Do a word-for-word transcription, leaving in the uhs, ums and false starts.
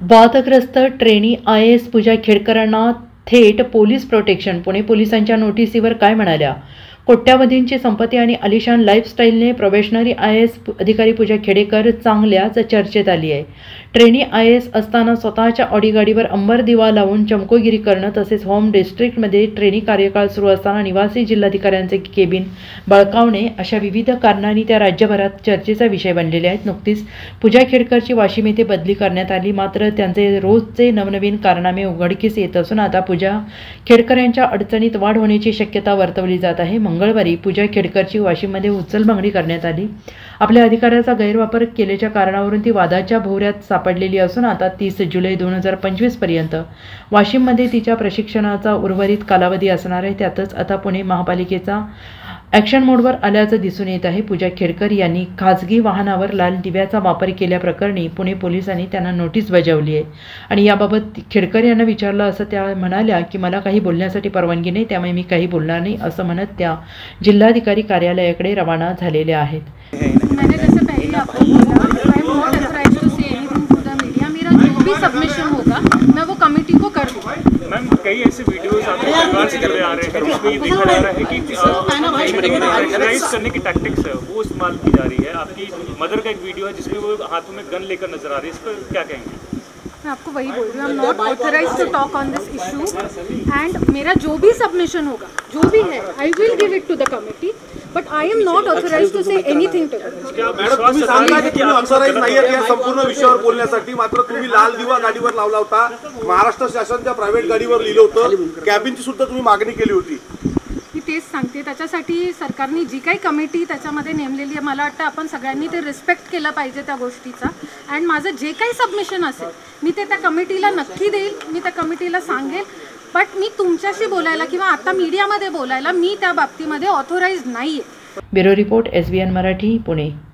वादग्रस्त trainee I A S Puja खेडकरांना थेट पोलीस प्रोटेक्शन. पुणे पोलिसांच्या नोटीसीवर काय म्हणाल्या? कोट्यावधींची संपत्ती आणि आलिशान लाईफस्टाईलने प्रोबेशनरी आय ए एस अधिकारी पूजा खेडेकर चांगल्याच चर्चेत आली आहे. ट्रेनी आय ए एस असताना स्वतःच्या ऑडी गाडीवर अंबर दिवा लावून चमकोगिरी करणं, तसेच होम डिस्ट्रिक्टमध्ये ट्रेनी कार्यकाळ सुरू असताना निवासी जिल्हाधिकाऱ्यांचे केबिन बळकावणे अशा विविध कारणांनी त्या राज्यभरात चर्चेचा विषय बनलेले आहेत. नुकतीच पूजा खेडकरची वाशिम येथे बदली करण्यात आली, मात्र त्यांचे रोजचे नवनवीन कारनामे उघडकीस येत असून आता पूजा खेडकर यांच्या अडचणीत वाढ होण्याची शक्यता वर्तवली जात आहे. मंगळवारी पूजा खेडकरची वाशिममध्ये उचलबांगडी करण्यात आली. आपल्या अधिकाराचा गैरवापर केल्याच्या कारणावरून ती वादाच्या भोवऱ्यात सापडलेली असून आता तीस जुलै दोन हजार पंचवीस पर्यंत वाशिममध्ये तिच्या प्रशिक्षणाचा उर्वरित कालावधी असणार आहे. त्यातच आता पुणे महापालिकेचा ॲक्शन मोडवर आल्याचं दिसून येत आहे. पूजा खेडकर यांनी खाजगी वाहनावर लाल दिव्याचा वापर केल्याप्रकरणी पुणे पोलिसांनी त्यांना नोटीस बजावली आहे आणि याबाबत खेडकर यांना विचारलं असं त्या म्हणाल्या की मला काही बोलण्यासाठी परवानगी नाही, त्यामुळे मी काही बोलणार नाही असं म्हणत त्या जिल्हाधिकारी कार्यालयाकडे रवाना झालेल्या आहेत. मैंने जैसे पहले आपको बोला, I am not authorised to say anything to the media. मेरा जो भी सबमिशन होगा मैं वो कमेटी को कर दूँगा. मैम, कई ऐसे वीडियोस आप सरकार से करते आ रहे हैं जिसमें ये देखा जा रहा है कि प्रेशराइज करने की टैक्टिक्स है वो इस्तेमाल की जा रही है. आपकी मदर का एक वीडियो है जिसमें वो हाथों में गन लेकर नजर आ रही है, इस पर क्या कहेंगे? मैं आपको वही बोल रही हूँ, I am not authorised to talk on this issue and मेरा जो भी सबमिशन होगा, जो भी है, I will give it to the committee, but I am not authorised to say anything to the. Madam, तुम्ही सांगा की तुम्ही ऑथराइज नाही आहेत या संपूर्ण विषयावर बोलण्यासाठी, मात्र तुम्ही लाल दिवा गाडीवर लावला होता, महाराष्ट्र शासनाच्या प्रायव्हेट गाडीवर लिहिलं होतं, कॅबिनची सुद्धा तुम्ही मागणी केली होती. मी तेच सांगते, त्याच्यासाठी सरकारने जी काही कमिटी त्याच्यामध्ये नेमलेली आहे, मला वाटतं आपण सगळ्यांनी ते रिस्पेक्ट केलं पाहिजे त्या गोष्टीचा. अँड माझं जे काही सबमिशन असेल मी ते त्या कमिटीला नक्की देईल, मी त्या कमिटीला सांगेल. बट मी तुमच्याशी बोलायला किंवा आता मीडियामध्ये बोलायला मी त्या बाबतीमध्ये ऑथोराइज नाही आहे. Bureau report, S B N Marathi, Pune.